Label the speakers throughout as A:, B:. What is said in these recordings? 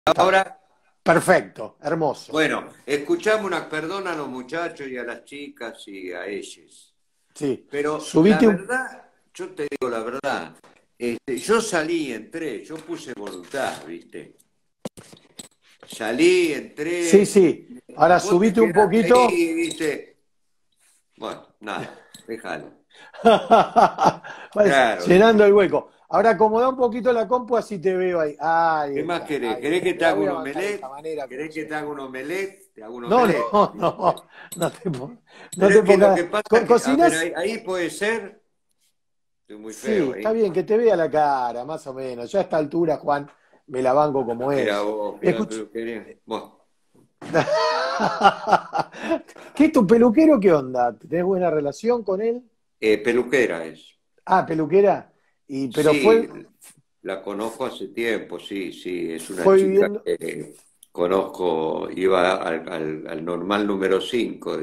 A: Ahora,
B: Perfecto, hermoso.
A: bueno, escuchamos una perdón a los muchachos y a las chicas y a ellos.
B: Sí,
A: Pero la
B: subite un...
A: verdad, yo te digo la verdad, yo salí, entré, yo puse voluntad, ¿viste? Salí,
B: Sí,
A: entré,
B: sí. Ahora
A: vos te
B: subite un
A: quedaste
B: poquito.
A: ahí, ¿viste? Bueno, nada, déjalo.
B: Vas
A: Claro,
B: llenando
A: ¿viste?
B: el hueco. Ahora acomoda un poquito la compu así te veo ahí. Ahí
A: ¿Qué más
B: está,
A: querés?
B: ahí
A: ¿Querés
B: está.
A: que
B: Te
A: te
B: la
A: haga
B: voy
A: un
B: a bancar de esta
A: omelette?
B: manera como
A: ¿Querés que te
B: siempre.
A: haga un omelette? Te hago un
B: No,
A: omelette.
B: no, no. No
A: Pero
B: te
A: es que lo
B: pongas.
A: que pasa es que, a ver,
B: ¿Cocinas?
A: ahí puede ser, estoy muy
B: Sí,
A: feo
B: está
A: ahí.
B: bien, que te vea la cara, más o menos. Ya a esta altura, Juan, me la banco como
A: Mira
B: es.
A: vos, fui a la
B: Escucha.
A: peluquería. Bueno,
B: ¿Qué es tu peluquero? ¿Qué onda? ¿Tenés buena relación con él?
A: peluquera es.
B: Ah, peluquera. Pero
A: Sí, la conozco hace tiempo, sí, sí, es una
B: fue
A: chica
B: viviendo.
A: que conozco, iba al normal número 5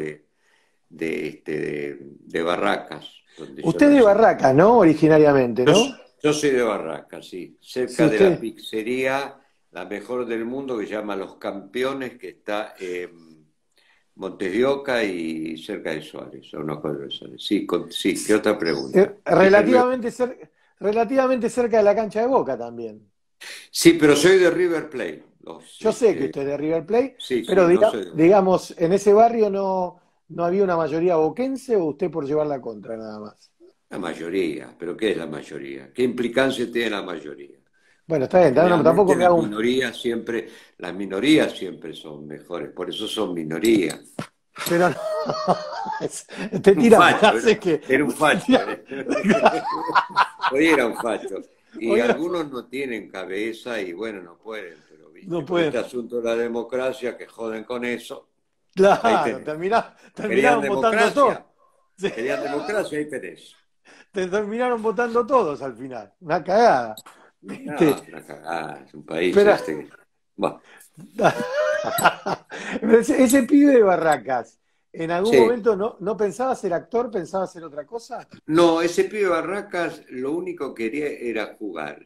A: de Barracas, donde yo
B: Usted es de
A: nací.
B: Barracas, ¿no? Originariamente,
A: Yo,
B: ¿no?
A: yo soy de Barracas, sí,
B: Sí,
A: cerca de la
B: usted.
A: pizzería, la mejor del mundo, que se llama Los Campeones, que está en Montes de Oca y cerca de Suárez, o no con Suárez. Sí, sí, ¿qué otra pregunta?
B: Relativamente cerca de la cancha de Boca también.
A: Sí, pero soy de River Plate.
B: Yo sé que usted es de River Plate,
A: Sí,
B: pero
A: sí, no soy de Boca.
B: digamos, en ese barrio no había una mayoría boquense o usted por llevar la contra nada más.
A: La mayoría, pero ¿qué es la mayoría? ¿Qué implicancia tiene la mayoría?
B: Bueno, está bien, tampoco
A: Generalmente
B: me hago un...
A: las minorías siempre son mejores, por eso son minorías.
B: Pero no, te
A: Un
B: tira
A: facho,
B: frases que...
A: era un
B: te
A: facho.
B: tira-
A: Hoy era un facho. Y
B: Hoy era-
A: algunos no tienen cabeza y bueno, no pueden, pero viste,
B: No
A: con este
B: pueden.
A: asunto de la democracia que joden con eso, ahí
B: Claro,
A: tenés. Querían
B: terminaron votando todos.
A: democracia,
B: Sí,
A: querían democracia, ahí tenés.
B: te terminaron votando todos al final. Una cagada.
A: No,
B: ¿Viste?
A: es una cagada, es un país
B: Pero,
A: este que... Bueno,
B: ese pibe de Barracas, ¿en algún
A: sí.
B: momento no pensaba ser actor, pensaba hacer otra cosa?
A: No, ese pibe Barracas lo único que quería era jugar.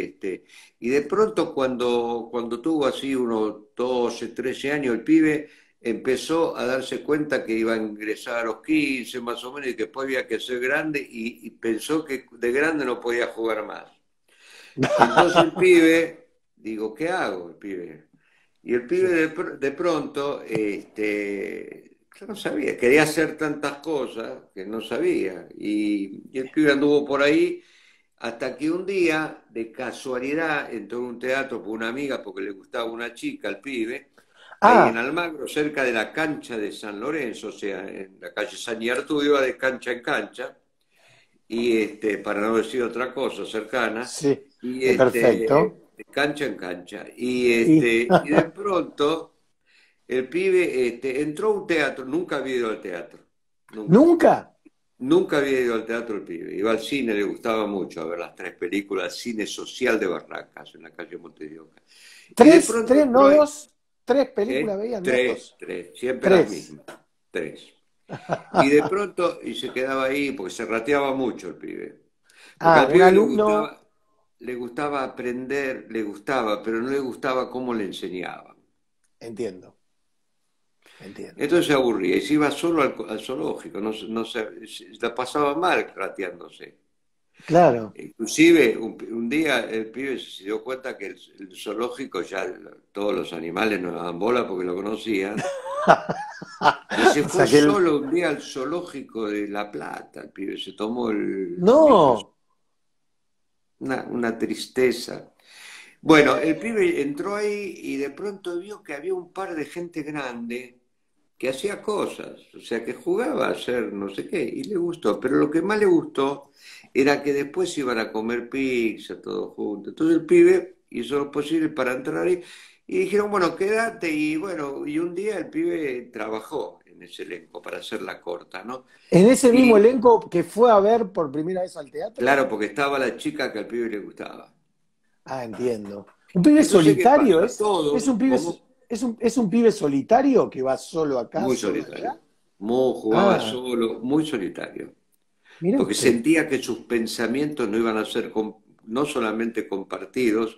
A: Y de pronto cuando tuvo así unos 12, 13 años, el pibe empezó a darse cuenta que iba a ingresar a los 15 más o menos y que después había que ser grande y pensó que de grande no podía jugar más. Entonces el pibe, digo, ¿qué hago? El pibe. Y el pibe
B: Sí.
A: de pronto, yo no sabía, quería hacer tantas cosas que no sabía. Y el pibe anduvo por ahí hasta que un día, de casualidad, entró en un teatro por una amiga porque le gustaba una chica al pibe, ahí en
B: Ah,
A: Almagro, cerca de la cancha de San Lorenzo, o sea, en la calle San Arturo, iba de cancha en cancha y para no decir otra cosa cercana,
B: sí,
A: y
B: perfecto.
A: de cancha en cancha. Y,
B: Y,
A: y de pronto el pibe entró a un teatro, nunca había ido al teatro, nunca.
B: ¿Nunca?
A: Nunca había ido al teatro el pibe. Iba al cine, le gustaba mucho a ver las tres películas, cine social de Barracas, en la calle Montes de Oca. Y de
B: ¿Tres?
A: pronto
B: ¿Tres, no
A: entró ahí,
B: dos? ¿Tres películas veían? No
A: tres,
B: dos.
A: tres, siempre las
B: Tres.
A: mismas, tres. Y de pronto, y se quedaba ahí, porque se rateaba mucho el pibe. Porque
B: Ah,
A: al
B: un
A: pibe
B: alumno,
A: le gustaba aprender, le gustaba, pero no le gustaba cómo le enseñaban.
B: entiendo, entiendo.
A: Entonces se aburría y se iba solo al zoológico, la pasaba mal rateándose.
B: Claro.
A: Inclusive un día el pibe se dio cuenta que el zoológico ya todos los animales no daban bola porque lo conocían y se
B: O
A: fue
B: sea que él...
A: solo un día al zoológico de La Plata. El pibe se tomó el micro,
B: No,
A: una tristeza. Bueno, el pibe entró ahí y de pronto vio que había un par de gente grande que hacía cosas, o sea, que jugaba a hacer no sé qué, y le gustó, pero lo que más le gustó era que después iban a comer pizza todos juntos. Entonces el pibe hizo lo posible para entrar ahí y dijeron, bueno, quédate, y bueno, y un día el pibe trabajó en ese elenco para hacerla corta, ¿no?
B: en ese mismo
A: Y
B: elenco que fue a ver por primera vez al teatro.
A: claro, porque estaba la chica que al pibe le gustaba.
B: Ah, entiendo. ¿Un pibe
A: Entonces, ¿qué
B: solitario
A: pasa?
B: es? ¿Es
A: Todos,
B: un pibe,
A: como
B: es un pibe solitario que va solo acá,
A: muy
B: solo
A: solitario.
B: allá?
A: Mo jugaba
B: Ah,
A: solo, muy solitario.
B: mira
A: Porque
B: usted.
A: sentía que sus pensamientos no iban a ser no solamente compartidos,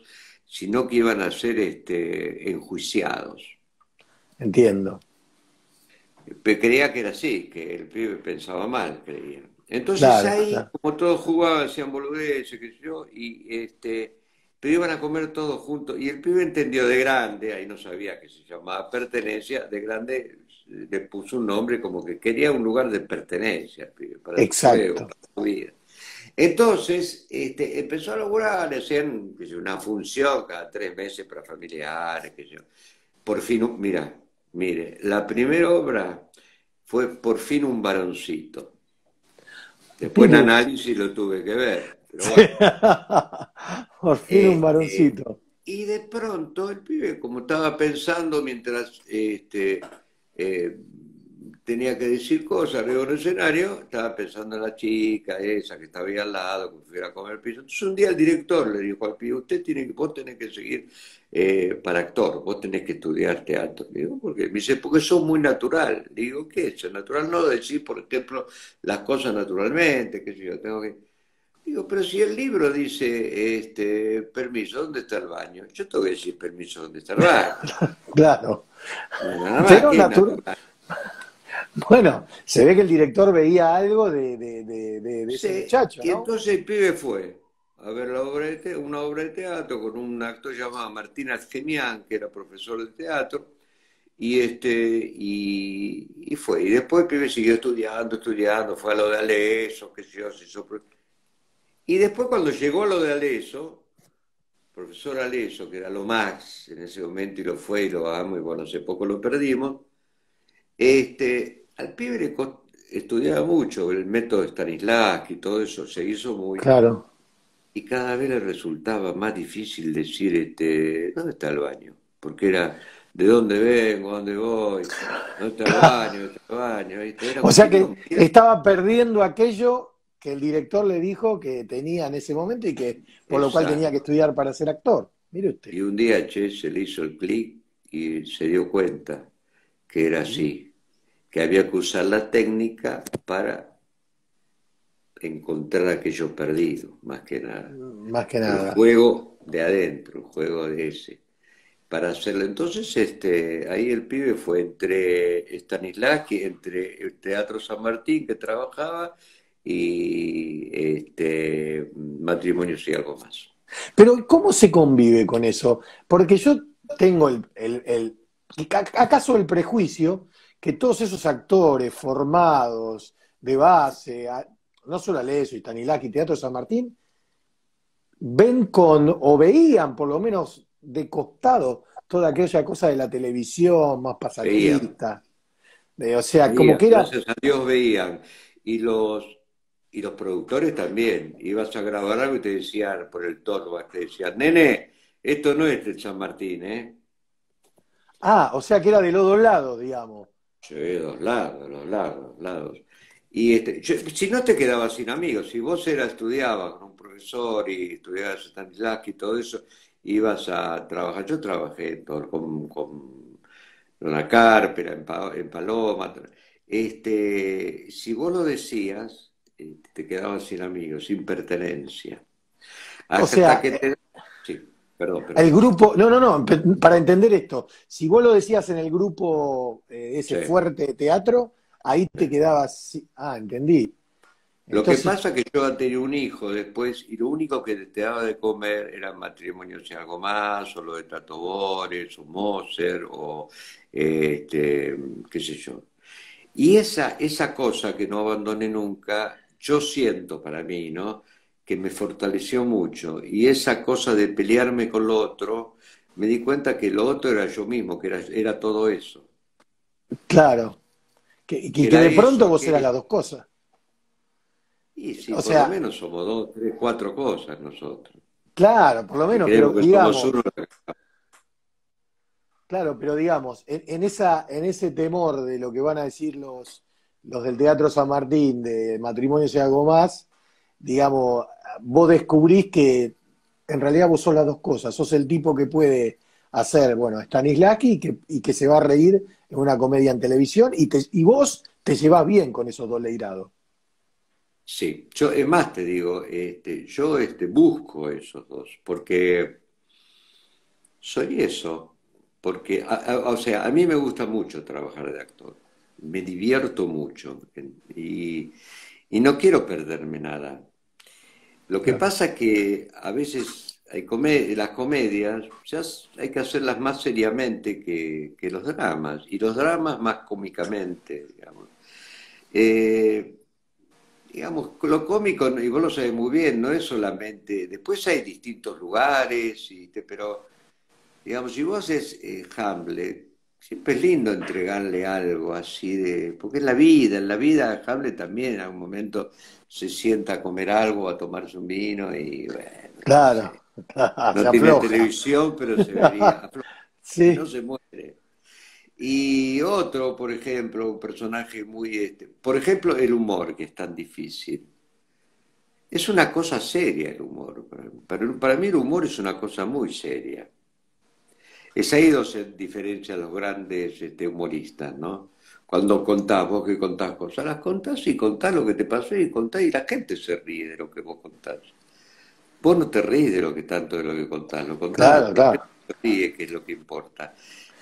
A: sino que iban a ser enjuiciados.
B: entiendo.
A: Creía que era así, que el pibe pensaba mal, creía. Entonces
B: Claro,
A: ahí,
B: claro.
A: como todos jugaban, hacían boludeces, qué sé yo, pero iban a comer todos juntos. Y el pibe entendió de grande, ahí no sabía que se llamaba pertenencia, de grande le puso un nombre como que quería un lugar de pertenencia, el pibe, para su juego,
B: Exacto.
A: para su vida. Entonces, empezó a laburar, le hacían qué sé yo, una función cada 3 meses para familiares, qué sé yo. Por fin, mira, mire, la primera obra fue Por fin un varoncito. Después en
B: Mire usted.
A: análisis lo tuve que ver, pero
B: Sí.
A: bueno.
B: Por fin un
A: Este,
B: varoncito.
A: y de pronto el pibe, como estaba pensando mientras eh, tenía que decir cosas arriba del escenario, estaba pensando en la chica esa que estaba ahí al lado, que fuera a comer piso. Entonces un día el director le dijo al pibe, vos tenés que seguir para actor, vos tenés que estudiar teatro. Le digo, ¿por qué? Me dice, porque sos muy natural. Le digo, ¿qué es eso? Natural no decir, por ejemplo, las cosas naturalmente, qué sé yo, tengo que... Digo, pero si el libro dice, permiso, ¿dónde está el baño? Yo tengo que decir permiso, ¿dónde está el baño?
B: Claro.
A: No, nada más
B: Pero
A: que es natural.
B: bueno, se ve que el director veía algo de ese
A: Sí,
B: muchacho,
A: y
B: ¿no?
A: entonces el pibe fue a ver una obra de teatro con un actor llamado Martín Genián, que era profesor de teatro, y fue. Y después el pibe siguió estudiando, estudiando, fue a lo de Aleso, qué sé yo, y después cuando llegó a lo de Aleso, profesor Aleso, que era lo más en ese momento y lo fue y lo amo, y bueno, hace poco lo perdimos, al pibe estudiaba mucho el método de Stanislavski y todo eso, se hizo muy,
B: Claro.
A: y cada vez le resultaba más difícil decir, ¿dónde está el baño? Porque era, ¿de dónde vengo? ¿Dónde voy? ¿Dónde está el baño? ¿Dónde está el baño? ¿Viste? Era
B: O
A: un
B: sea que
A: quilombo.
B: estaba perdiendo aquello que el director le dijo que tenía en ese momento y que por lo cual tenía que
A: Exacto.
B: estudiar para ser actor. Mire usted.
A: Y un día, che, se le hizo el clic y se dio cuenta que era
B: Sí.
A: así, que había que usar la técnica para encontrar aquello perdido, más que nada.
B: Más que
A: El
B: nada.
A: juego de adentro, el juego de ese. Para hacerlo. Entonces, ahí el pibe fue entre Stanislavski, entre el Teatro San Martín que trabajaba y matrimonios y algo más.
B: Pero ¿cómo se convive con eso? Porque yo tengo acaso el prejuicio que todos esos actores formados de base, no solo Aleso y Stanislavski, Teatro San Martín, ven o veían por lo menos de costado toda aquella cosa de la televisión más
A: Veían,
B: pasatista. O sea, como
A: veían,
B: que era,
A: gracias a Dios veían. Y los productores también. Ibas a grabar algo y te decían por el tono, te decían, nene, esto no es el San Martín, ¿eh?
B: o sea que era de los dos lados, digamos.
A: Sí, los lados, los lados. Y si no te quedabas sin amigos, si vos estudiabas con un profesor y estudiabas Stanislavski y todo eso, ibas a trabajar. Yo trabajé con Dona Carpera, en Paloma. Si vos lo decías, te quedabas sin amigos, sin pertenencia.
B: O
A: Hasta
B: sea,
A: que te... Sí, perdón,
B: el
A: perdón.
B: grupo, no, no, no, para entender esto, si vos lo decías en el grupo ese
A: Sí.
B: fuerte de teatro, ahí te quedabas, entendí.
A: Lo que
B: Entonces,
A: pasa es que yo tenía un hijo después y lo único que te daba de comer eran matrimonios y algo más, o lo de Tato Bores, o Moser, o qué sé yo. Y esa cosa que no abandoné nunca, yo siento para mí, ¿no? Que me fortaleció mucho. Y esa cosa de pelearme con lo otro, me di cuenta que lo otro era yo mismo, que era todo eso.
B: claro, que
A: Era
B: de
A: eso,
B: pronto vos eras
A: aquello.
B: las dos cosas.
A: Y sí,
B: O
A: por lo
B: sea,
A: menos somos dos, tres, cuatro cosas nosotros.
B: claro, por lo
A: Que
B: menos, pero
A: creemos que somos uno.
B: digamos, claro, pero digamos, en ese temor de lo que van a decir los del Teatro San Martín, de matrimonios y algo más, digamos, vos descubrís que en realidad vos sos las dos cosas, sos el tipo que puede hacer, bueno, Stanislavski y que se va a reír en una comedia en televisión y vos te llevás bien con esos dos leirados.
A: Sí, es más te digo, yo busco esos dos, porque soy eso, porque, o sea, a mí me gusta mucho trabajar de actor, me divierto mucho y no quiero perderme nada. Lo que
B: Claro.
A: pasa que a veces las comedias hay que hacerlas más seriamente que los dramas, y los dramas más cómicamente, digamos. Eh, digamos, lo cómico, y vos lo sabés muy bien, no es solamente, después hay distintos lugares, pero digamos, si vos haces Hamlet, siempre es lindo entregarle algo así porque es la vida, en la vida Hamlet también en algún momento se sienta a comer algo, a tomarse un vino y bueno, qué
B: Claro,
A: sé.
B: se
A: No tiene
B: afloja.
A: televisión, pero se vería, y no
B: Sí,
A: se muere. Y otro, por ejemplo, un personaje por ejemplo, el humor, que es tan difícil. Es una cosa seria el humor. Para mí el humor es una cosa muy seria. Es ahí donde se diferencian los grandes humoristas, ¿no? Cuando contás, vos que contás cosas, las contás y contás lo que te pasó y contás y la gente se ríe de lo que vos contás. Vos no te ríes de lo que tanto de lo que contás, lo contás
B: claro,
A: porque la
B: claro.
A: gente se ríe, que es lo que importa.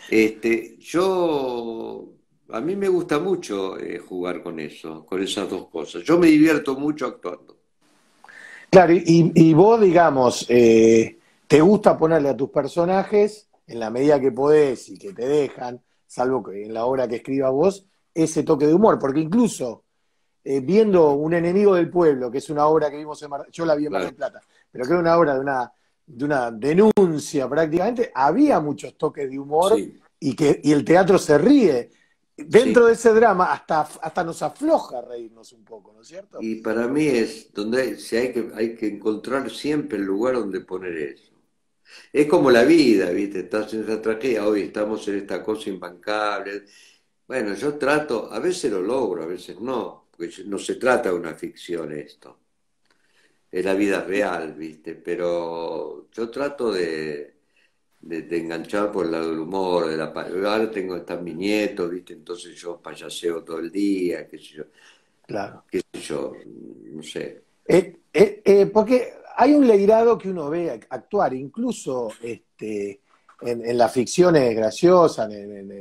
A: A mí me gusta mucho jugar con eso, con esas dos cosas. Yo me divierto mucho actuando.
B: Claro, y vos, digamos, te gusta ponerle a tus personajes, en la medida que podés y que te dejan, salvo que en la obra que escribas vos, ese toque de humor, porque incluso viendo Un enemigo del pueblo, que es una obra que vimos yo la vi en Mar
A: Claro.
B: del Plata, pero que es una obra de una denuncia prácticamente, había muchos toques de humor
A: Sí,
B: y el teatro se ríe. Dentro
A: sí.
B: de ese drama hasta nos afloja reírnos un poco, ¿no es cierto?
A: Y para mí es donde hay que encontrar siempre el lugar donde poner eso. Es como la vida, ¿viste? Estás en esa tragedia, hoy estamos en esta cosa imbancable. Bueno, yo trato, a veces lo logro, a veces no, porque no se trata de una ficción esto, es la vida real, ¿viste? Pero yo trato de enganchar por el lado del humor, ahora están mis nietos, ¿viste? Entonces yo payaseo todo el día,
B: Claro.
A: qué sé yo, no sé.
B: Porque hay un leirado que uno ve actuar, incluso en las ficciones graciosas,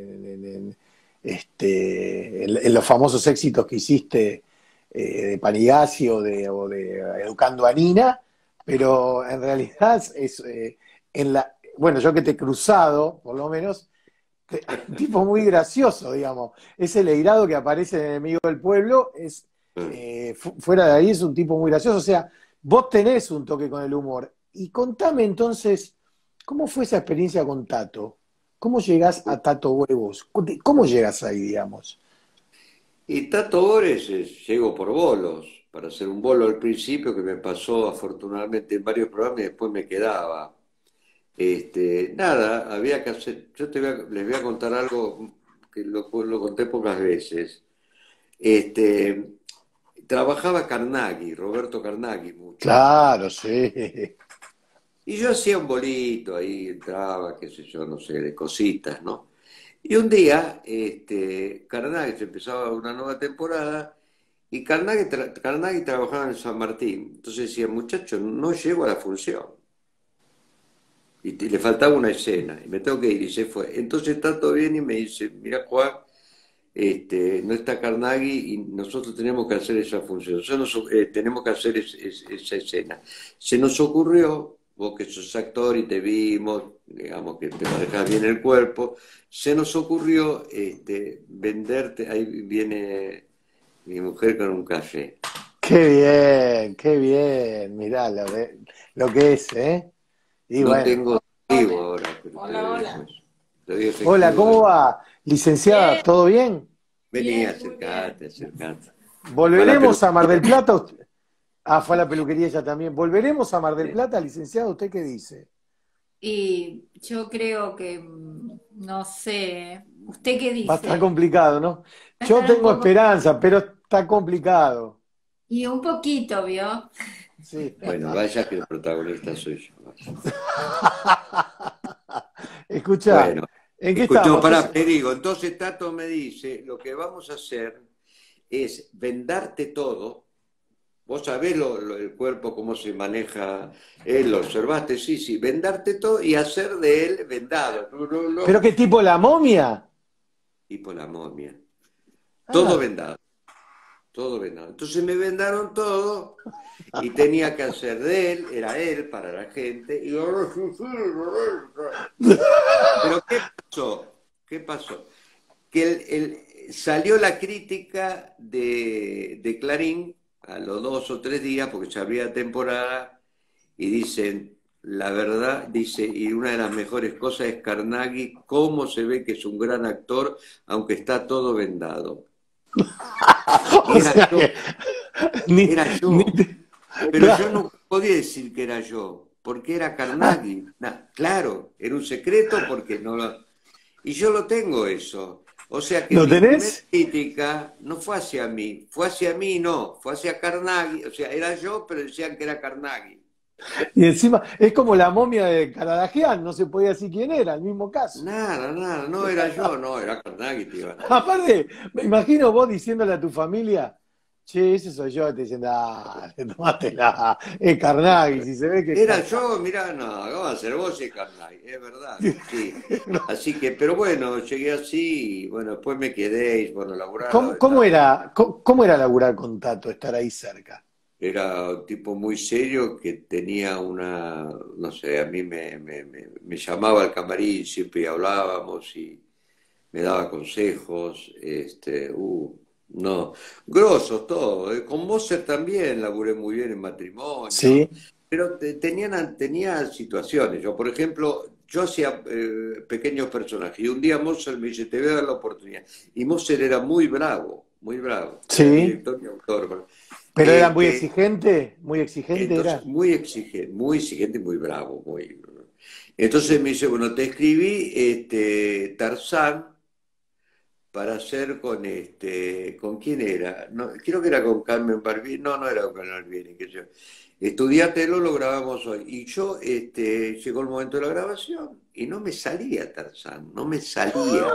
B: en los famosos éxitos que hiciste de Panigasi o de Educando a Nina, pero en realidad bueno, yo que te he cruzado, por lo menos, un tipo muy gracioso, digamos. Ese leirado que aparece en Enemigo del Pueblo fuera de ahí es un tipo muy gracioso. O sea, vos tenés un toque con el humor. Y contame entonces, ¿cómo fue esa experiencia con Tato? ¿Cómo llegás a Tato Huevos? ¿Cómo llegas ahí, digamos?
A: Y Tato Bores llego por bolos, para hacer un bolo al principio que me pasó afortunadamente en varios programas y después me quedaba. Nada, había que hacer, les voy a contar algo que lo conté pocas veces. Este, trabajaba Carnaghi, Roberto Carnaghi mucho.
B: Claro, sí.
A: Y yo hacía un bolito ahí, entraba, qué sé yo, no sé, de cositas, ¿no? Y un día, Carnaghi se empezaba una nueva temporada y Carnaghi trabajaba en San Martín. Entonces decía, muchacho, no llego a la función. Y le faltaba una escena y me tengo que ir y se fue. Entonces está todo bien y me dice, mira Juan, no está Carnaghi y nosotros tenemos que hacer esa función, tenemos que hacer esa escena. Se nos ocurrió, vos que sos actor y te vimos, digamos que te manejas bien el cuerpo, se nos ocurrió venderte, ahí viene mi mujer con un café.
B: Qué bien, mirá lo que es, ¿eh? Y
A: No
B: bueno.
A: tengo efectivo ahora, pero te
C: Hola,
A: doy
C: hola.
A: después. Te doy
B: Hola,
A: efectivo
B: ¿cómo
A: de...
B: va? Licenciada,
C: Bien,
B: ¿todo bien?
A: Vení,
C: bien, muy bien.
A: acercate. Fue a la
B: ¿Volveremos a Mar
A: peluquería.
B: del Plata? Ah, fue a la peluquería ella también. ¿Volveremos a Mar del
A: Sí.
B: Plata, licenciado? ¿Usted qué dice?
C: Y yo creo que, no sé, ¿usted qué
B: Va a estar
C: dice?
B: complicado, ¿no?
C: Va a
B: Yo
C: estar un
B: tengo
C: poco,
B: esperanza, pero está complicado.
C: y un poquito, ¿vio?
B: Sí.
A: Bueno, vaya que el protagonista soy yo. Vaya.
B: Escucha,
A: Bueno,
B: ¿en qué
A: escuchó,
B: estamos?
A: pará, te digo, entonces Tato me dice, lo que vamos a hacer es vendarte todo, Vos sabés el cuerpo, cómo se maneja, lo observaste, sí, sí, vendarte todo y hacer de él vendado. No, no,
B: ¿Pero
A: no,
B: qué tipo la momia?
A: tipo la momia. Todo
B: Ah,
A: vendado, todo vendado. Entonces me vendaron todo y tenía que hacer de él, era él para la gente. Pero ¿qué pasó? ¿Qué pasó? Que salió la crítica de Clarín a los 2 o 3 días, porque ya había temporada, y dicen, la verdad, dice, y una de las mejores cosas es Carnaghi, cómo se ve que es un gran actor, aunque está todo vendado. Y
B: o sea que ni,
A: era
B: ni
A: yo, pero yo
B: claro.
A: no podía decir que era yo, porque era Carnaghi. Claro, era un secreto porque no lo... Y yo lo tengo eso. O sea que
B: ¿Lo
A: mi primer
B: tenés?
A: crítica no fue hacia mí, no, fue hacia Carnaghi. O sea, era yo, pero decían que era Carnaghi.
B: Y encima es como la momia de Caradagian, no se podía decir quién era, el mismo caso.
A: Nada, nada, no era yo, no, era Carnaghi, te iban a decir.
B: Aparte, me imagino vos diciéndole a tu familia, che, ese soy yo, te dicen, dale, tomátela, es Carnaghi, si se ve que es
A: Era
B: Carnaghi.
A: yo, mirá, no, ¿cómo va a ser vos y Carnaghi? Es verdad, sí. Así que, pero bueno, llegué así y bueno, después me quedé y bueno, laburar, la
B: Cómo
A: verdad.
B: era, cómo era laburar con Tato, estar ahí cerca?
A: Era un tipo muy serio que tenía una, no sé, a mí me llamaba al camarín, siempre hablábamos y me daba consejos, no, grosos todo. Con Moser también laburé muy bien en matrimonio,
B: Sí,
A: pero tenía situaciones. Yo, por ejemplo, yo hacía pequeños personajes y un día Moser me dice, te voy a dar la oportunidad. Y Moser era muy bravo, era
B: sí,
A: director y autor.
B: pero era
A: Este,
B: muy exigente
A: entonces,
B: era.
A: muy exigente, muy bravo, muy... Entonces me dice, bueno, te escribí Tarzán para hacer ¿con quién era? No, creo que era con Carmen Barbieri, no, no era con Carmen Barbieri, que yo. Estudiátelo, lo grabamos hoy. Y yo, llegó el momento de la grabación y no me salía Tarzán, no me salía.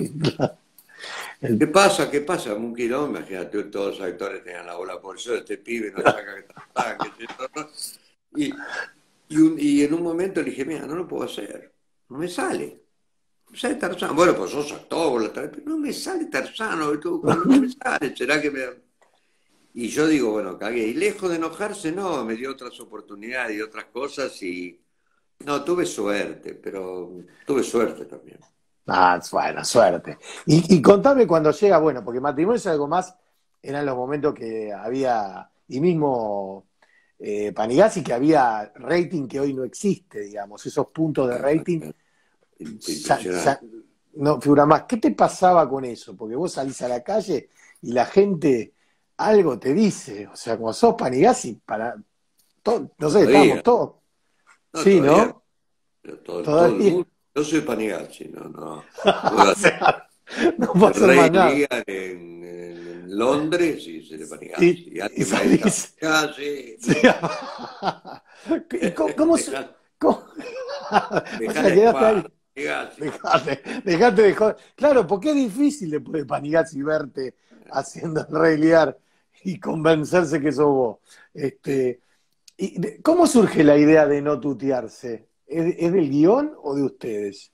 A: ¿Qué pasa? ¿Qué pasa? Un quilombo, imagínate, todos los actores tenían la bola por eso, este pibe no saca que Tarzán, que esto, no. Y, y en un momento le dije, mira, no lo puedo hacer, no me sale. No sale Tarzán. Bueno, pues sos actor, pero no me sale Tarzán, no me sale, ¿será que me...? Y yo digo, bueno, cagué. Y lejos de enojarse, no, me dio otras oportunidades y otras cosas y... No, tuve suerte, pero tuve suerte también.
B: Ah, bueno, suerte. Y contame cuando llega, bueno, porque matrimonio es algo más, eran los momentos que había, y mismo Panigasi, que había rating que hoy no existe, digamos, esos puntos de rating
A: Impresionante.
B: no figura más. ¿Qué te pasaba con eso? Porque vos salís a la calle y la gente algo te dice, o sea, como sos Panigasi, no sé, estábamos
A: Todavía,
B: todos.
A: no,
B: Sí,
A: todavía,
B: ¿no?
A: pero todo el
B: Todavía.
A: mundo. Yo soy Panigacci, no, no. Juega
B: O sea, no
A: el
B: pasa
A: Rey
B: más nada.
A: Lear en Londres y se le Panigacci. Y
B: Y
A: alguien me dice,
B: salís.
A: Panigacci,
B: Sí. ¿Y cómo- o
A: dejá
B: sea,
A: la
B: quedaste
A: espada,
B: ahí.
A: Panigacci.
B: Dejate de joder. Claro, porque es difícil después de Panigazzi verte haciendo el Rey Lear y convencerse que sos vos.
A: Sí.
B: Este, ¿cómo surge la idea de no tutearse? ¿Es del guión o de ustedes?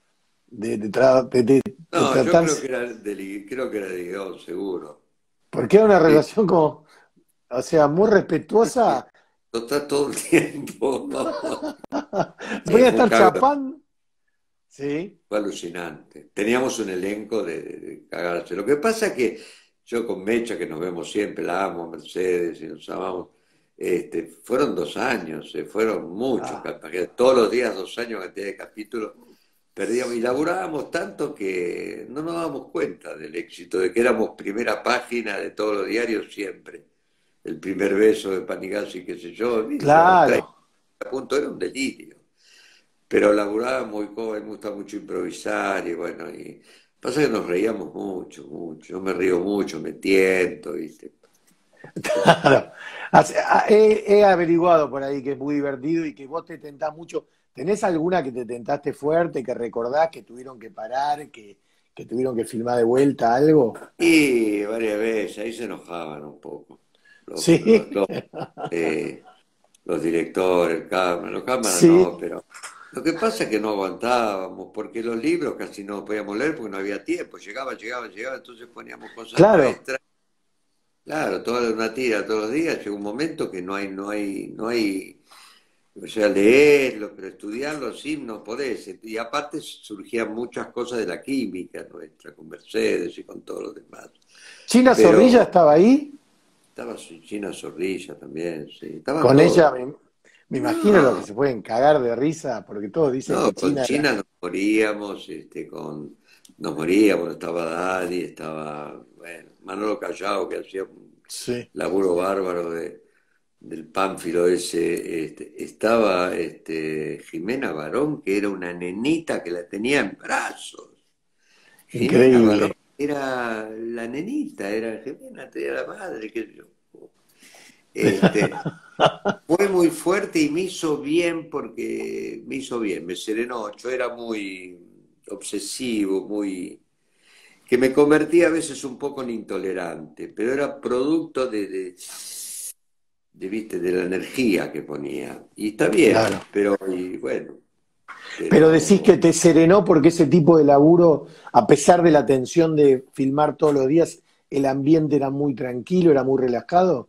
B: De
A: No, yo creo
B: tratarse.
A: que creo que era de guión, seguro.
B: Porque era una
A: Sí.
B: relación como, o sea, muy respetuosa.
A: Está todo el tiempo.
B: Voy a
A: Fue un
B: estar
A: cagón,
B: chapando. Sí,
A: fue alucinante. Teníamos un elenco de cagarse. Lo que pasa es que yo con Mecha, que nos vemos siempre, la amo, Mercedes, y nos amamos, fueron 2 años, fueron muchos,
B: ah,
A: capaz que todos los días 2 años cantidad de capítulos, perdíamos y laburábamos tanto que no nos dábamos cuenta del éxito, de que éramos primera página de todos los diarios siempre. El primer beso de Panigasi, qué sé yo, ¿viste? A los 30
B: claro.
A: puntos era un delirio. Pero laburábamos y como me gusta mucho improvisar y bueno, y pasa que nos reíamos mucho, mucho. Yo me río mucho, me tiento, ¿viste?
B: Claro. He averiguado por ahí que es muy divertido y que vos te tentás mucho. ¿Tenés alguna que te tentaste fuerte, que recordás que tuvieron que parar, que tuvieron que filmar de vuelta algo?
A: Y varias veces, ahí se enojaban un poco.
B: Sí,
A: eh, los directores, los cámaras
B: sí,
A: no, pero lo que pasa es que no aguantábamos, porque los libros casi no podíamos leer porque no había tiempo, llegaba, entonces poníamos cosas
B: claro.
A: nuestras. Claro, toda una tira todos los días, llega un momento que no hay, o sea, leerlo, pero estudiarlo sí no podés. Y aparte surgían muchas cosas de la química nuestra, con Mercedes y con todos los demás.
B: China Zorrilla
A: Pero
B: estaba ahí,
A: estaba China Zorrilla también, sí, estaban
B: con ella,
A: todos.
B: me imagino lo que
A: No,
B: se pueden cagar de risa, porque todos dicen
A: no,
B: que
A: con
B: China era...
A: China nos moríamos, nos moríamos, estaba Daddy, estaba, bueno, Manolo Callao, que hacía un
B: Sí,
A: laburo bárbaro del pánfilo ese, estaba Jimena Barón, que era una nenita que la tenía en brazos. Jimena Barón
B: increíble.
A: era la nenita, era Jimena, tenía la madre, qué sé yo. Este, Fue muy fuerte y me hizo bien porque me hizo bien, me serenó. Yo era muy obsesivo, que me convertía a veces un poco en intolerante, pero era producto ¿viste? De la energía que ponía. Y está bien,
B: Claro.
A: pero y bueno,
B: Pero decís
A: pero
B: que te serenó porque ese tipo de laburo, a pesar de la tensión de filmar todos los días, el ambiente era muy tranquilo, era muy relajado.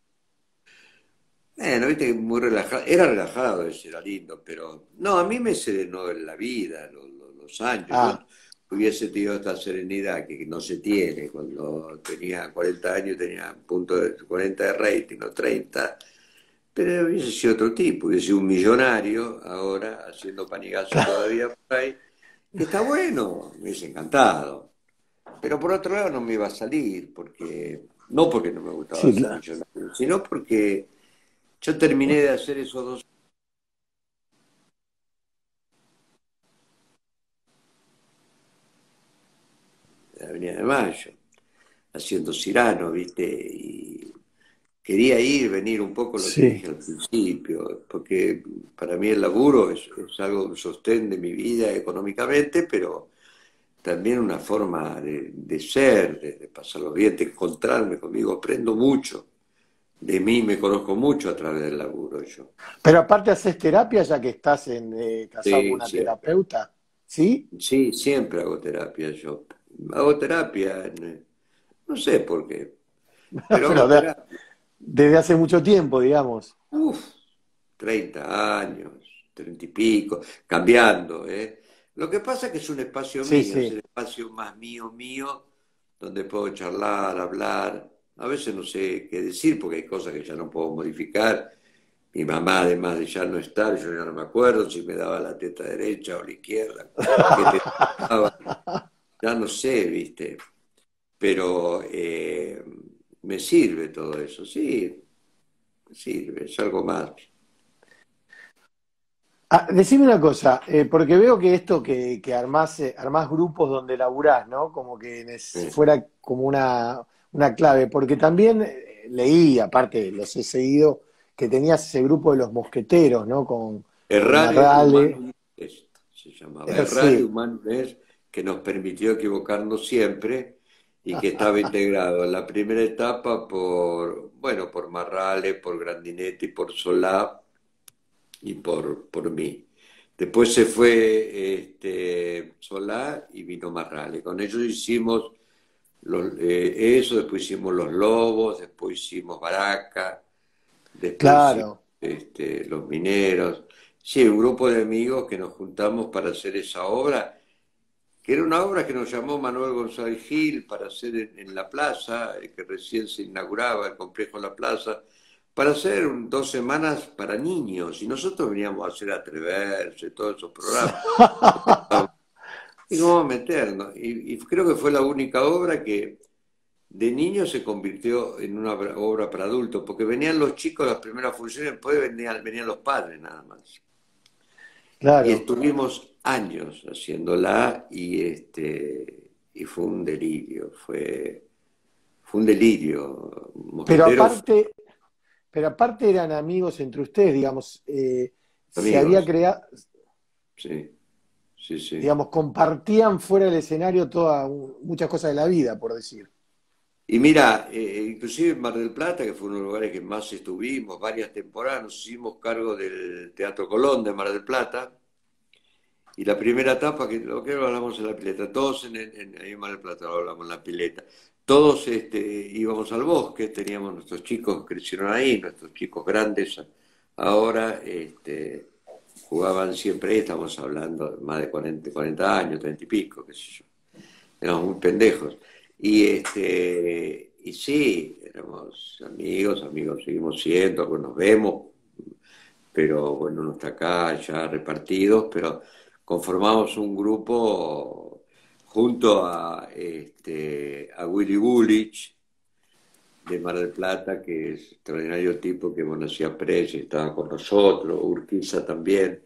A: bueno, viste que muy relajado, era relajado, ese era lindo, pero no, a mí me serenó en la vida, los años. Yo
B: Ah,
A: hubiese tenido esta serenidad que no se tiene cuando tenía 40 años, tenía un punto de 40 de rating o 30, pero hubiese sido otro tipo, hubiese sido un millonario ahora haciendo panigazo todavía por ahí, que está bueno, me hubiese encantado. Pero por otro lado no me iba a salir, no porque no me gustaba
B: sí,
A: ser
B: claro.
A: millonario, sino porque yo terminé de hacer esos 2 de la Avenida de Mayo, haciendo Cirano, ¿viste? Y quería venir un poco lo que
B: Sí.
A: dije al principio, porque para mí el laburo es algo, un sostén de mi vida económicamente, pero también una forma de ser, de pasarlo bien, de encontrarme conmigo. Aprendo mucho de mí, me conozco mucho a través del laburo yo.
B: Pero aparte haces terapia ya que estás casado con
A: Sí,
B: una
A: siempre.
B: terapeuta, ¿sí?
A: Sí, siempre hago terapia yo. Hago terapia, no sé por qué, pero
B: Pero
A: hago terapia.
B: desde hace mucho tiempo, digamos.
A: Uf, 30 años, 30 y pico, cambiando, ¿eh? Lo que pasa es que es un espacio
B: Sí,
A: mío, es
B: sí.
A: el espacio más mío, donde puedo charlar, hablar. A veces no sé qué decir porque hay cosas que ya no puedo modificar. Mi mamá, además de ya no estar, yo ya no me acuerdo si me daba la teta derecha o la izquierda, qué teta daba, ya no sé, ¿viste? Pero me sirve todo eso, sí, me sirve, es algo más.
B: Ah, decime una cosa, porque veo que esto que armás grupos donde laburás, ¿no? Como que
A: Eh,
B: fuera como una clave, porque también leí, aparte los he seguido, que tenías ese grupo de los mosqueteros, ¿no? Con
A: Radio Humano
B: Marrale.
A: Inest, se llamaba. Radio
B: Sí.
A: Humano Inest, que nos permitió equivocarnos siempre y que estaba integrado en la primera etapa por Marrale, por Grandinetti, por Solá y por mí. Después se fue Solá y vino Marrale. Con ellos hicimos eso, después hicimos Los Lobos, después hicimos Baraca, después hicimos
B: Claro.
A: Los Mineros. Sí, un grupo de amigos que nos juntamos para hacer esa obra, que era una obra que nos llamó Manuel González Gil para hacer en la plaza, que recién se inauguraba el complejo La Plaza, para hacer 2 semanas para niños. Y nosotros veníamos a hacer Atreverse, todos esos programas. Y cómo meternos. Y creo que fue la única obra que de niño se convirtió en una obra para adultos, porque venían los chicos a las primeras funciones, después venían los padres nada más. Y
B: Claro.
A: estuvimos años haciéndola y fue un delirio, fue un delirio.
B: Pero
A: Mosquetero fue
B: aparte, pero aparte eran amigos entre ustedes, digamos, se había
A: amigos,
B: creado,
A: sí, sí, sí.
B: digamos, compartían fuera del escenario muchas cosas de la vida, por decir.
A: Y mira, inclusive en Mar del Plata, que fue uno de los lugares que más estuvimos, varias temporadas, nos hicimos cargo del Teatro Colón de Mar del Plata. Y la primera etapa, que lo hablamos en la pileta, todos ahí en Mar del Plata lo hablamos en la pileta, todos íbamos al bosque, teníamos nuestros chicos, crecieron ahí, nuestros chicos grandes, ahora jugaban siempre ahí, estamos hablando de más de 40 años, 30 y pico, qué sé yo, éramos muy pendejos. Y sí, éramos amigos, seguimos siendo, pues nos vemos, pero bueno, uno está acá ya repartidos, pero conformamos un grupo junto a Willy Bulich de Mar del Plata, que es extraordinario tipo, que bueno, hacía Press, estaba con nosotros, Urquiza también,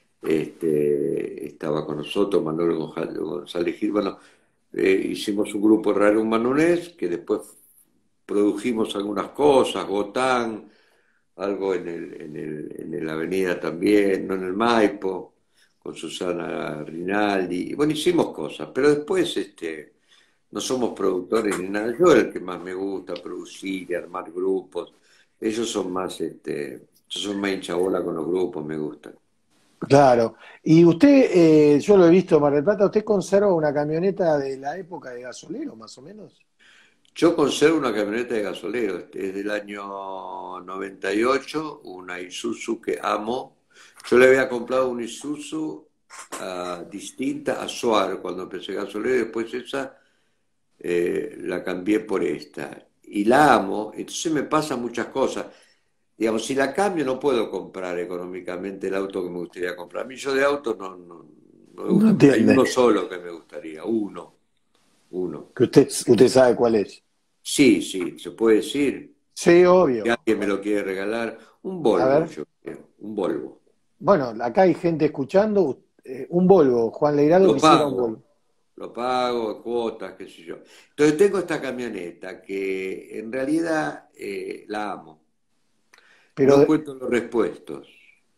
A: estaba con nosotros, Manuel González Gil, bueno, hicimos un grupo raro Manunés, que después produjimos algunas cosas, Gotán, algo en la avenida también, no en el Maipo, con Susana Rinaldi, y bueno, hicimos cosas, pero después no somos productores ni nada, yo el que más me gusta producir y armar grupos, ellos son más, yo soy más hinchabola con los grupos, me gustan.
B: Claro. Y usted, yo lo he visto en Mar del Plata, ¿usted conserva una camioneta de la época de gasolero, más o menos?
A: Yo conservo una camioneta de gasolero, es del año 98, una Isuzu que amo. Yo le había comprado una Isuzu distinta a Suar cuando empecé gasolero, y después esa la cambié por esta. Y la amo, entonces me pasan muchas cosas. Digamos, si la cambio no puedo comprar económicamente el auto que me gustaría comprar. A mí yo de autos no me
B: No
A: gusta. Hay
B: entiende.
A: uno solo que me gustaría, uno.
B: Que usted sabe cuál es.
A: Sí, sí, se puede decir.
B: Sí,
A: Si
B: obvio.
A: alguien me lo quiere regalar, un
B: A
A: Volvo,
B: ver.
A: yo creo, un Volvo.
B: Bueno, acá hay gente escuchando. Un Volvo, Juan Leirado
A: Lo
B: quisiera un Volvo.
A: pago, lo pago, cuotas, qué sé yo. Entonces tengo esta camioneta que en realidad la amo.
B: Pero,
A: No encuentro los repuestos.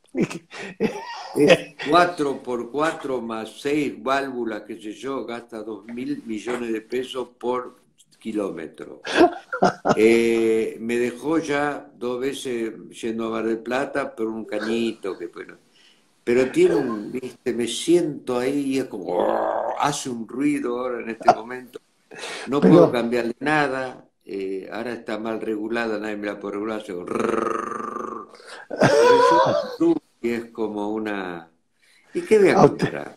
A: Es 4x4 más 6 válvulas, qué sé yo, gasta 2.000 millones de pesos por kilómetro. Me dejó ya 2 veces yendo a Mar del Plata por un cañito, que bueno. Pero tiene viste, me siento ahí y es como, hace un ruido ahora en este momento. No puedo
B: pero,
A: cambiarle nada. Ahora está mal regulada, nadie me la puede regular. Pero yo y es como una. ¿Y qué voy a
B: a usted-
A: comprar?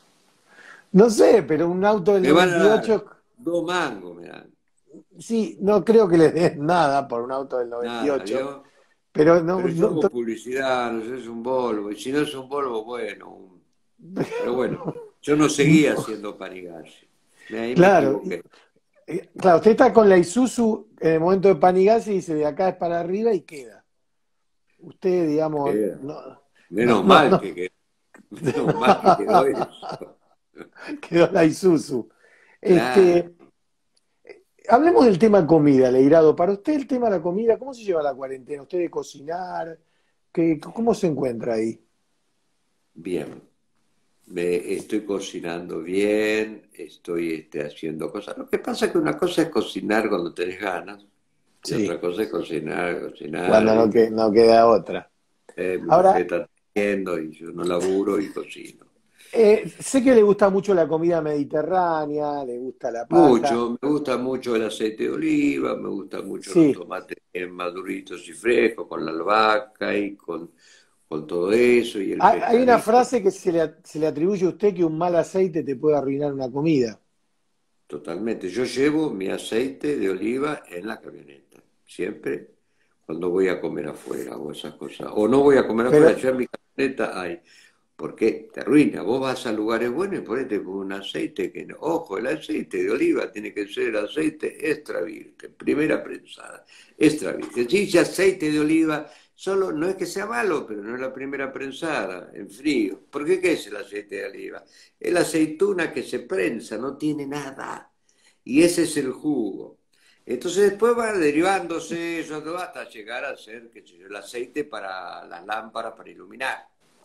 B: no sé, pero un auto del
A: Me van a dar
B: 98,
A: 2 mangos, me dan.
B: sí, no creo que le den nada por un auto del
A: Nada,
B: 98,
A: ¿vio?
B: pero no,
A: Pero yo hago publicidad, no sé, es un Volvo. Y si no es un Volvo, bueno. Pero bueno, yo no seguía haciendo Panigasi. Ahí me
B: claro,
A: equivoqué.
B: claro, usted está con la Isuzu en el momento de Panigasi y dice de acá es para arriba y queda. Usted, digamos,
A: Queda.
B: no, no,
A: Menos
B: no,
A: mal
B: no.
A: que quedó, menos mal que quedó eso.
B: Quedó la Isuzu.
A: Claro.
B: Este, hablemos del tema comida, Leirado. Para usted el tema de la comida, ¿cómo se lleva la cuarentena? ¿Usted de cocinar? ¿Cómo se encuentra ahí?
A: Bien. Me estoy cocinando bien, estoy haciendo cosas. Lo que pasa es que una cosa es cocinar cuando tenés ganas y
B: Sí,
A: otra cosa es
B: cuando
A: cocinar.
B: no, no queda otra.
A: Mi mujer
B: Ahora,
A: está tejiendo y yo no laburo y cocino.
B: sé que le gusta mucho la comida mediterránea, le gusta la pasta.
A: Mucho, me gusta mucho el aceite de oliva, me gustan mucho los
B: Sí,
A: tomates bien maduritos y frescos, con la albahaca y con todo eso, y el
B: hay una
A: pescadito.
B: frase que se le atribuye a usted que un mal aceite te puede arruinar una comida.
A: Totalmente. Yo llevo mi aceite de oliva en la camioneta, siempre cuando voy a comer afuera o esas cosas. O no voy a comer
B: Pero,
A: afuera, yo en mi camioneta hay. Porque te arruina. Vos vas a lugares buenos y ponete con un aceite que no. Ojo, el aceite de oliva tiene que ser el aceite extra virgen, primera prensada, extra virgen. Si dice aceite de oliva, solo no es que sea malo, pero no es la primera prensada, en frío. ¿Por qué qué es el aceite de oliva? Es la aceituna que se prensa, no tiene nada. Y ese es el jugo. Entonces después va derivándose eso hasta llegar a ser, qué sé yo, el aceite para las lámparas para iluminar.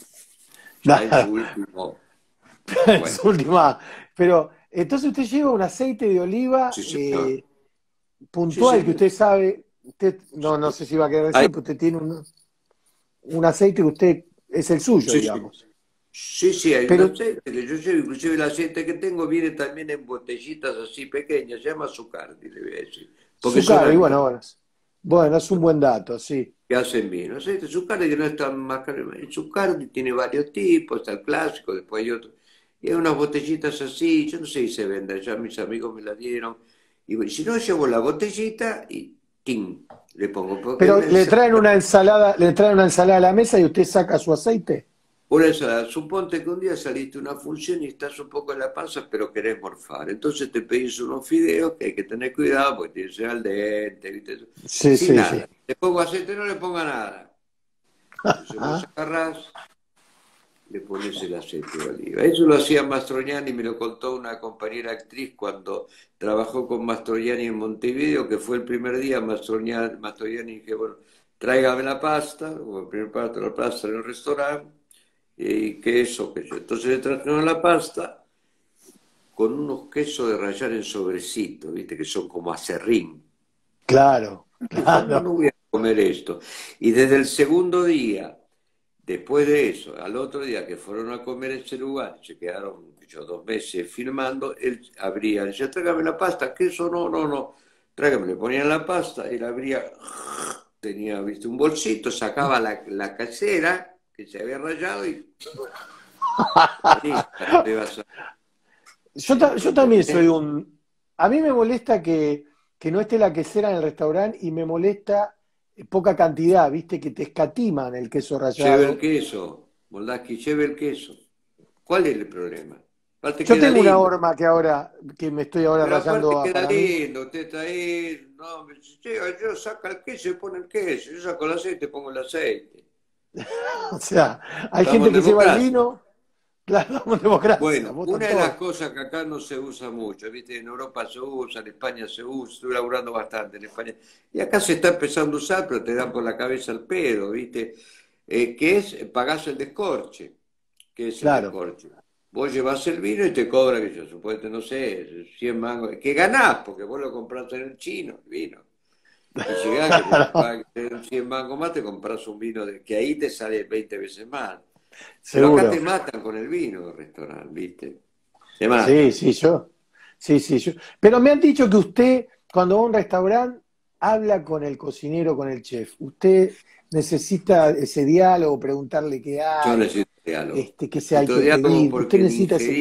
A: Ya en su
B: nada,
A: último.
B: en
A: Bueno,
B: su última. Pero, entonces usted lleva un aceite de oliva
A: sí, señor. Sí,
B: puntual que
A: señor.
B: usted sabe, usted, no sé si va a querer
A: Ay,
B: decir, pero usted tiene un aceite que usted es el suyo,
A: sí, sí.
B: digamos.
A: Sí, sí, hay un
B: Pero
A: aceite que yo llevo, inclusive el aceite que tengo viene también en botellitas así pequeñas, se llama Zucardi, le voy a decir, porque son
B: Zuccardi, bueno,
A: amigos
B: bueno, bueno, es un buen dato, sí.
A: que hacen vino. Aceite Zucardi que no es tan más caro. El Zucardi tiene varios tipos, está el clásico, después hay otro. Y hay unas botellitas así, yo no sé si se venden, ya mis amigos me la dieron. Y bueno, si no, llevo la botellita y ¡tim! Le pongo, porque
B: Pero le traen una ensalada a la mesa y usted saca su aceite.
A: por eso, suponte que un día saliste a una función y estás un poco en la panza, pero querés morfar. Entonces te pedís unos fideos que hay que tener cuidado porque tienen que ser al dente, ¿viste?
B: Sí,
A: Sin
B: sí, sí.
A: nada. Le pongo aceite, no le ponga nada. Entonces vos
B: Ah,
A: agarrás, le pones el aceite de oliva. Eso lo hacía Mastroianni, me lo contó una compañera actriz cuando trabajó con Mastroianni en Montevideo, que fue el primer día, Mastroianni dije, bueno, tráigame la pasta, o el primer plato de la pasta en el restaurante, y queso, queso. Entonces le trajeron la pasta con unos quesos de rallar en sobrecito, ¿viste? Que son como acerrín.
B: claro,
A: Dijo, no,
B: claro.
A: no voy a comer esto. Y desde el segundo día, después de eso, al otro día que fueron a comer en ese lugar, se quedaron yo 2 meses filmando, él abría, decía, tráigame la pasta, queso, no, no, no, tráigame, le ponían la pasta, él abría, tenía, viste, un bolsito, sacaba la casera que se había rayado y listo, te vas a...
B: Yo también soy
A: ¿entendés?
B: un... A mí me molesta que no esté la quesera en el restaurante y me molesta poca cantidad, ¿viste? Que te escatiman el queso
A: Lleve el
B: rallado.
A: queso, Moldaski, lleve el queso. ¿Cuál es el problema? Aparte
B: Yo
A: queda
B: tengo una
A: lindo.
B: horma que me estoy ahora
A: Pero aparte
B: rayando
A: queda
B: para mí.
A: lindo, usted está ahí, no, me dice, "Che, yo saco el queso y pone el queso, yo saco el aceite y pongo el aceite.
B: O sea, hay
A: Estamos
B: gente
A: en
B: que lleva el
A: democracia.
B: vino, claro, vamos democracia,
A: Bueno,
B: votan
A: una de las
B: todos.
A: cosas que acá no se usa mucho, ¿viste? En Europa se usa, en España se usa, estoy laburando bastante en España. Y acá se está empezando a usar, pero te dan por la cabeza el pedo, ¿viste? Que es, pagás el descorche. ¿Qué es el
B: Claro.
A: descorche? Vos llevas el vino y te cobra, que yo supuesto, no sé, 100 mangos, que ganás, porque vos lo compras en el chino, el vino. Y llegás que te
B: Claro,
A: pagan 100 mangos más, te compras un vino que ahí te sale 20 veces más. Pero acá te
B: seguro.
A: matan con el vino del restaurante, ¿viste? Te matan.
B: Sí, sí, yo. Sí, sí, yo. Pero me han dicho que usted, cuando va a un restaurante, habla con el cocinero, con el chef. Usted necesita ese diálogo, preguntarle qué
A: Yo
B: hay,
A: necesito diálogo.
B: qué se hay
A: Necesito
B: que
A: diálogo
B: pedir. Usted
A: porque
B: necesita ese.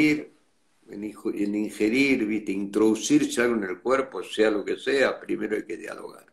A: en ingerir, ¿viste? Introducirse algo en el cuerpo, sea lo que sea, primero hay que dialogar.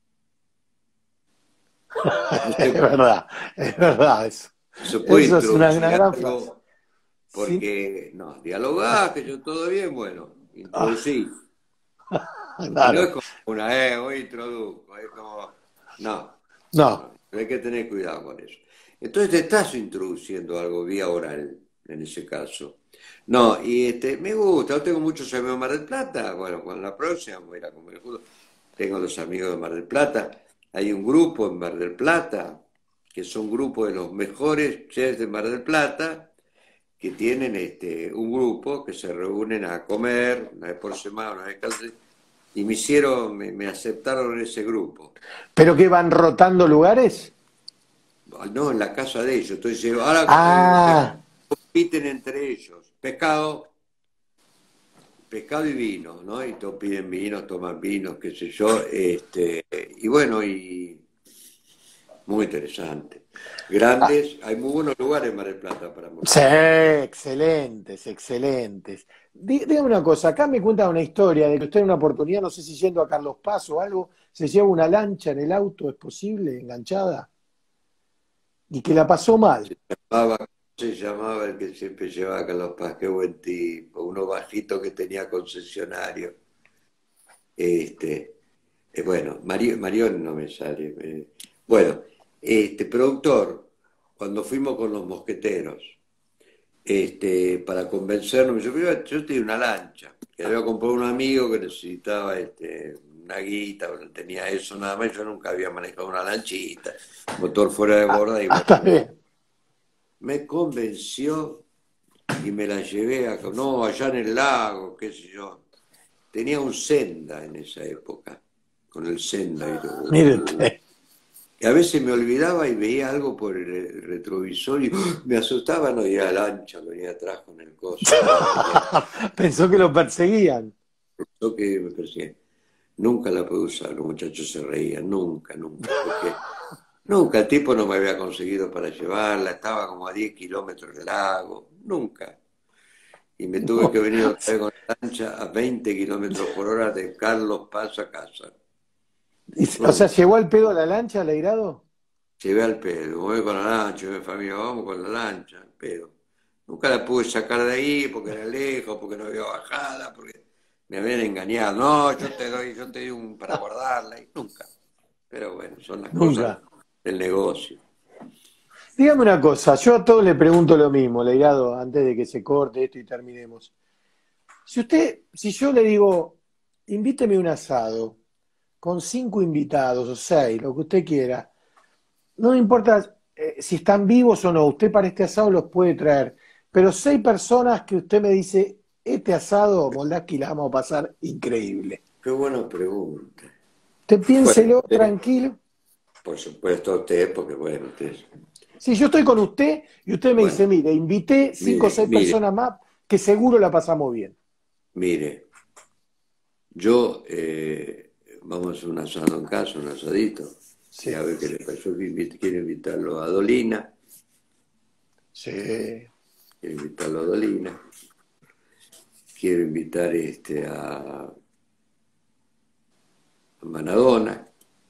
A: No
B: Es verdad eso.
A: se puede
B: Eso es una
A: introducir
B: gran frase.
A: algo.
B: Sí.
A: Porque, no, dialogás, que yo todo bien, bueno,
B: Ah,
A: introducís. Y no es
B: claro.
A: como hoy introduzco, es como, no, no,
B: No.
A: no, hay que tener cuidado con eso. Entonces te estás introduciendo algo vía oral, en ese caso. No, y me gusta, yo tengo muchos amigos de Mar del Plata, bueno, con la próxima voy a ir a comer juntos. Tengo los amigos de Mar del Plata, hay un grupo en Mar del Plata, que son grupo de los mejores chefs de Mar del Plata, que tienen un grupo que se reúnen a comer una vez por semana, una vez cada y me aceptaron en ese grupo.
B: ¿Pero que van rotando lugares?
A: No, en la casa de ellos. Entonces, ahora
B: Ah,
A: compiten entre ellos. Pescado y vino, ¿no? Y todos piden vino, toman vino, qué sé yo. Y bueno, y muy interesante. Grandes, hay muy buenos lugares en Mar del Plata para
B: sí,
A: morfar.
B: excelentes, excelentes. Dígame una cosa, acá me cuentan una historia de que usted en una oportunidad, no sé si yendo a Carlos Paz o algo, se lleva una lancha en el auto, ¿es posible? Enganchada. Y que la pasó mal.
A: Llamaba, se llamaba el que siempre llevaba a Carlos Paz, qué buen tipo, uno bajito que tenía concesionario. Este, bueno, Marión no me sale. Bueno, productor, cuando fuimos con los mosqueteros, para convencernos, yo tenía una lancha, que había comprado un amigo que necesitaba una guita, bueno, tenía eso nada más, yo nunca había manejado una lanchita, motor fuera de
B: Ah,
A: borda y
B: ah,
A: bueno,
B: está bien.
A: me convenció y me la llevé no, allá en el lago, qué sé yo. Tenía un Senda en esa época. con el senda y todo.
B: Mire usted.
A: Y a veces me olvidaba y veía algo por el retrovisor y me asustaba, no iba a la lancha, venía atrás con el coso.
B: Pensó que lo perseguían.
A: Yo que me persiguen. Nunca la pude usar, los muchachos se reían, nunca, nunca, porque nunca el tipo no me había conseguido para llevarla, estaba como a 10 kilómetros del lago, nunca. Y me tuve que venir otra vez con la lancha a 20 kilómetros por hora de Carlos Paz a casa.
B: O sea, ¿llegó al pedo a la lancha, Leirado?
A: Llevé al pedo, voy con la lancha, mi familia, vamos con la lancha, al pedo. Nunca la pude sacar de ahí porque era lejos, porque no había bajada, porque me habían engañado. No, yo te doy un para guardarla, y nunca. Pero bueno, son las cosas
B: Nunca.
A: del negocio.
B: Dígame una cosa, yo a todos le pregunto lo mismo, Leirado, antes de que se corte esto y terminemos. Si yo le digo, invíteme un asado con 5 invitados o 6, lo que usted quiera, no me importa si están vivos o no, usted para este asado los puede traer, pero 6 personas que usted me dice, este asado, Moldaski, la vamos a pasar increíble.
A: Qué buena pregunta.
B: Usted
A: Bueno,
B: piénselo tranquilo.
A: por supuesto usted, porque bueno, usted...
B: Si yo estoy con usted y usted me dice,
A: Bueno,
B: mire, invité 5 o
A: mire,
B: 6 personas más que seguro la pasamos bien.
A: mire, yo, vamos a hacer un asado en casa, un asadito,
B: Sí,
A: y a ver qué le pasa. Yo quiero invitarlo a Dolina,
B: sí.
A: quiero invitarlo a Dolina, quiero invitar a Maradona,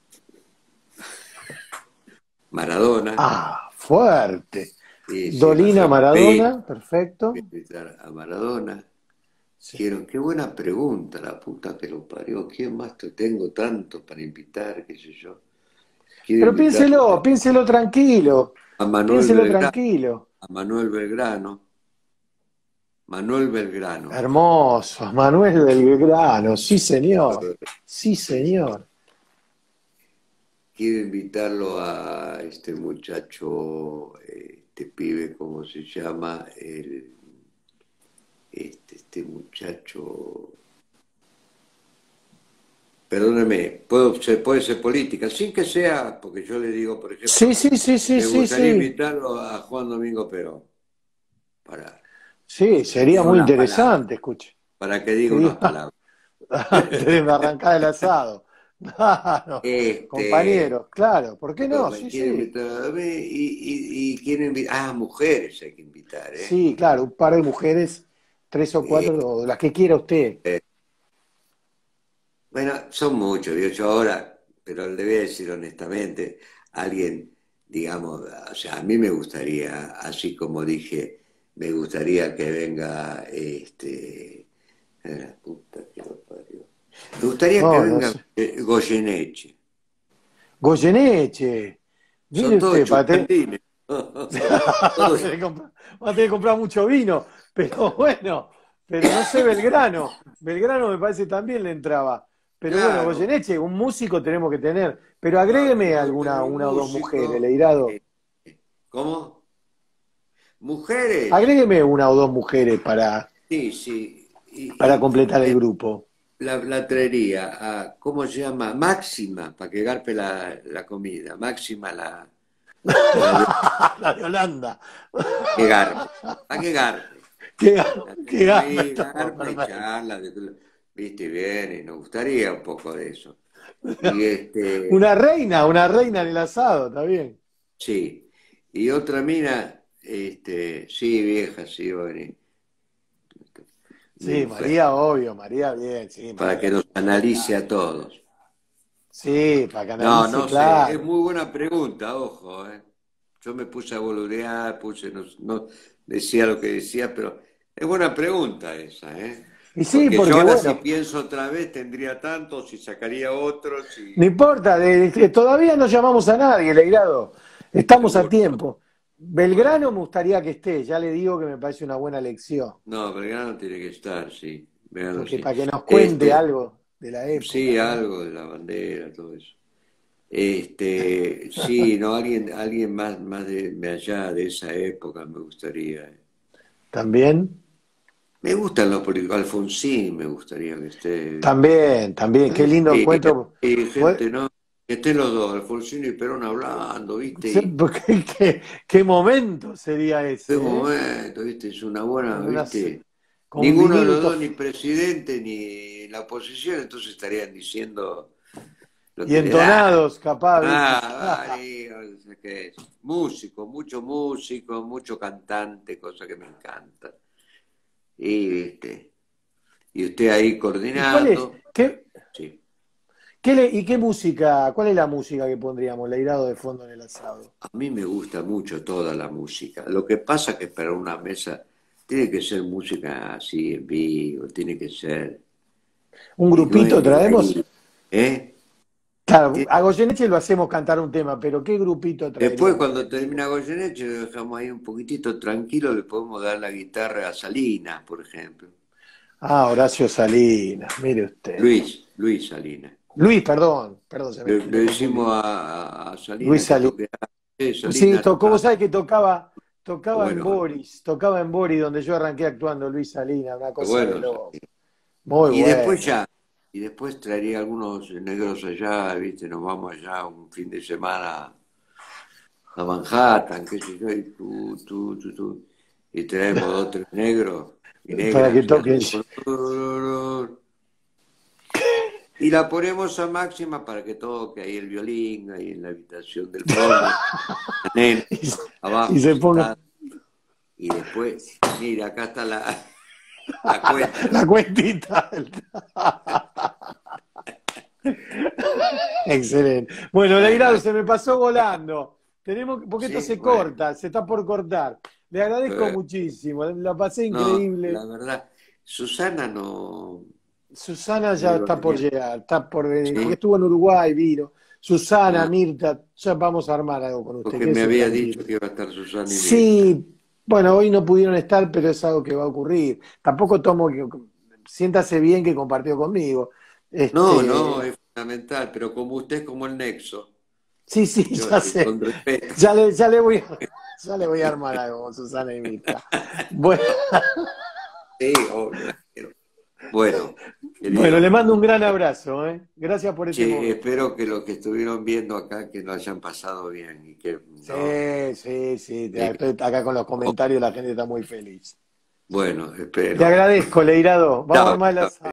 A: Maradona,
B: Ah, fuerte.
A: y sí,
B: Dolina
A: Marcelo Peña,
B: Maradona, perfecto.
A: quiero invitar a Maradona.
B: Sí.
A: Qué buena pregunta, la puta que lo parió. ¿Quién más te tengo tanto para invitar, qué sé yo? Quiero
B: Pero
A: invitar
B: piénselo tranquilo,
A: a Manuel
B: piénselo
A: Belgrano,
B: tranquilo.
A: a Manuel Belgrano, Manuel Belgrano.
B: Hermoso, Manuel Belgrano, sí señor, sí señor.
A: Quiero invitarlo a este muchacho, este pibe, ¿cómo se llama? Este muchacho. Perdóneme, puede ser política, sin que sea, porque yo le digo, por
B: Sí,
A: ejemplo,
B: sí, sí, sí,
A: me
B: sí,
A: gustaría
B: sí.
A: invitarlo a Juan Domingo Perón, para
B: Sí,
A: que
B: sería
A: diga
B: muy
A: unas palabras,
B: interesante, escuche.
A: para que diga
B: Que
A: unas
B: diga,
A: palabras.
B: antes de arrancar el asado. Claro,
A: Este,
B: compañeros, claro, ¿por qué no?
A: me
B: Sí,
A: quiero
B: sí.
A: invitar a mí y quiero invitar, mujeres hay que invitar, ¿eh?
B: Sí, claro, un par de mujeres, 3 o
A: Eh,
B: 4, o las que quiera usted.
A: Bueno, son muchos, digo yo ahora, pero le voy a decir honestamente, alguien, digamos, o sea, a mí me gustaría, así como dije, me gustaría que venga la puta que lo parió. Me gustaría que
B: No, no
A: venga
B: sé.
A: Goyeneche.
B: Goyeneche, mire
A: Son todos
B: usted,
A: chupetines.
B: va a
A: Todos-
B: tener que va a tener que comprar mucho vino, pero bueno, pero no sé Belgrano. Belgrano me parece también le entraba. Pero bueno,
A: claro.
B: Goyeneche, un músico tenemos que tener. Pero
A: No,
B: agrégueme
A: tenemos que tener un
B: una o dos mujeres,
A: músico.
B: Leirado.
A: ¿Cómo? Mujeres.
B: Agrégueme una o dos mujeres
A: Sí, sí.
B: para completar el grupo.
A: La traería a, ¿cómo se llama? Máxima, para que garpe la comida. Máxima la de
B: La de Holanda.
A: que garpe. ¿Para que garpe?
B: Que,
A: La
B: que
A: tenemos
B: garpe
A: ahí,
B: todo,
A: garpa y
B: perfecto.
A: charla, viste bien, y nos gustaría un poco de eso. Y
B: Una reina en el asado, está bien.
A: sí. Y otra mina, sí, vieja, sí, va a venir. Mi
B: Sí,
A: mujer,
B: María, obvio, María, bien, sí,
A: para
B: María,
A: que nos
B: bien,
A: analice
B: claro.
A: a todos.
B: Sí, para que
A: No,
B: analice,
A: no sé, es
B: claro.
A: muy buena pregunta, ojo, eh. Yo me puse a boludear, no decía lo que decía, pero es buena pregunta esa, ¿eh?
B: Y sí,
A: Porque yo
B: porque
A: ahora si
B: bueno,
A: pienso otra vez tendría tantos, si sacaría otros,
B: no
A: y
B: importa, todavía no llamamos a nadie, Leirado. Estamos a
A: seguro.
B: tiempo.
A: Bueno,
B: Belgrano me gustaría que esté, ya le digo que me parece una buena elección,
A: no, Belgrano tiene que estar, sí, Belgrano
B: porque
A: sí.
B: para que nos cuente
A: Este,
B: algo de la época,
A: sí,
B: ¿no?
A: algo de la bandera, todo eso. Sí, no, alguien más de allá, de esa época, me gustaría.
B: También.
A: Me gustan los políticos. Alfonsín me gustaría que esté.
B: También, también, qué lindo
A: Sí,
B: encuentro.
A: hay gente, ¿no? Que estén los dos, Alfonsín y Perón hablando, ¿viste?
B: Sí, porque qué momento sería
A: Qué
B: ese, ¿eh?
A: momento, ¿viste? Es una buena,
B: Con
A: ¿viste?
B: con un
A: Ninguno de los
B: vinito.
A: dos, ni presidente ni la oposición, entonces estarían diciendo lo
B: Y
A: que le da.
B: entonados, capaz, ¿viste?
A: Vale, o sea que es músico, mucho cantante, cosa que me encanta. Y, ¿viste? Y usted ahí
B: ¿Y cuál es?
A: coordinando, sí.
B: ¿Y qué música? ¿Cuál es la música que pondríamos? Leirado de fondo en el asado.
A: A mí me gusta mucho toda la música. Lo que pasa que para una mesa tiene que ser música así en vivo, tiene que ser.
B: ¿Un
A: Y no
B: grupito
A: es de
B: traemos?
A: ahí. ¿Eh?
B: Claro,
A: ¿Qué?
B: a Goyeneche lo hacemos cantar un tema, pero ¿qué grupito
A: Después,
B: traeríamos?
A: cuando termina Goyeneche, lo dejamos ahí un poquitito tranquilo, le podemos dar la guitarra a Salinas, por ejemplo.
B: Ah, Horacio Salinas, mire usted.
A: Luis Salinas.
B: Luis, perdón,
A: Le
B: lo
A: decimos
B: confundí.
A: a
B: Luis
A: Salinas que
B: Salinas.
A: toque.
B: Sí,
A: Salinas
B: tocó, vos
A: toca.
B: sabés que tocaba en
A: Bueno,
B: Tocaba en Boris, donde yo arranqué actuando Luis Salinas, una cosa de
A: bueno.
B: loco. Muy
A: Y después
B: bueno.
A: ya, y después traería algunos negros allá, ¿viste? Nos vamos allá un fin de semana a Manhattan, qué sé yo, y y traemos dos, tres negros y
B: Para que
A: negras, y
B: toquen.
A: hacemos. Y la ponemos a máxima para que toque ahí el violín, ahí en la habitación del fondo, la nena
B: Y
A: abajo
B: se ponga
A: sentada, y después, mira, acá está la cuenta.
B: la cuentita. Excelente. Bueno, Leirado,
A: Bueno,
B: se me pasó volando. Porque esto
A: sí,
B: se
A: bueno.
B: corta, se está por cortar. Le agradezco
A: eh,
B: muchísimo, la pasé
A: No, la
B: increíble.
A: verdad, Susana no,
B: Susana ya
A: digo,
B: está por llegar, está por venir, porque
A: sí,
B: estuvo en Uruguay, vino. Susana,
A: ah,
B: Mirta, ya vamos a armar algo con usted,
A: porque me
B: quédese
A: había
B: tranquilo.
A: dicho que iba a estar Susana y Mirta.
B: Sí, bueno, hoy no pudieron estar, pero es algo que va a ocurrir. Tampoco siéntase bien que compartió conmigo.
A: No, no,
B: Este,
A: es fundamental, pero como usted es como el nexo,
B: sí, sí,
A: yo
B: ya sé.
A: con respeto.
B: Ya le voy a armar algo con Susana y Mirta. Bueno,
A: Sí, obvio, la quiero. Bueno,
B: bueno, le
A: querido,
B: mando un gran abrazo, ¿eh? Gracias por este
A: che,
B: momento.
A: espero que los que estuvieron viendo acá que lo hayan pasado bien y que no,
B: Sí, sí, sí.
A: eh,
B: Estoy acá con los comentarios, la gente está muy feliz.
A: bueno,
B: Le
A: espero.
B: agradezco, Leirado. Vamos a
A: Chao,
B: armar
A: chao.
B: las